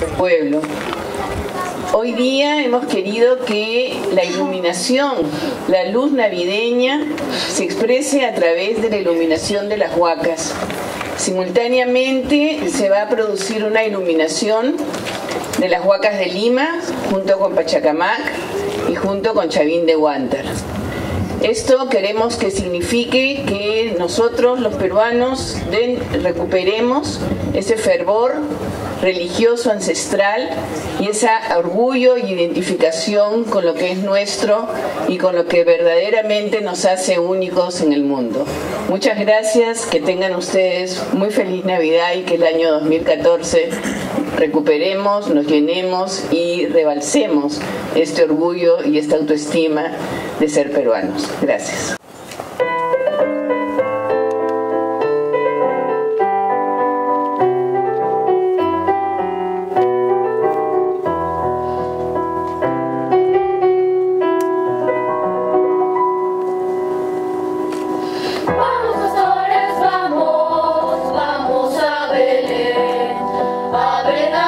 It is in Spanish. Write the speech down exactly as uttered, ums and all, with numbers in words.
pueblo. Hoy día hemos querido que la iluminación, la luz navideña, se exprese a través de la iluminación de las huacas. Simultáneamente se va a producir una iluminación de las huacas de Lima junto con Pachacamac y junto con Chavín de Huántar. Esto queremos que signifique que nosotros los peruanos den, recuperemos ese fervor religioso ancestral y ese orgullo y identificación con lo que es nuestro y con lo que verdaderamente nos hace únicos en el mundo. Muchas gracias, que tengan ustedes muy feliz Navidad y que el año dos mil catorce recuperemos, nos llenemos y rebalsemos este orgullo y esta autoestima de ser peruanos. Gracias. Vamos, pastores, vamos, vamos a Belén, a ver